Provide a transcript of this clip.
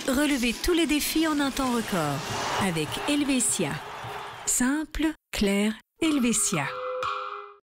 Relevez tous les défis en un temps record avec Helvetia. Simple, clair, Helvetia.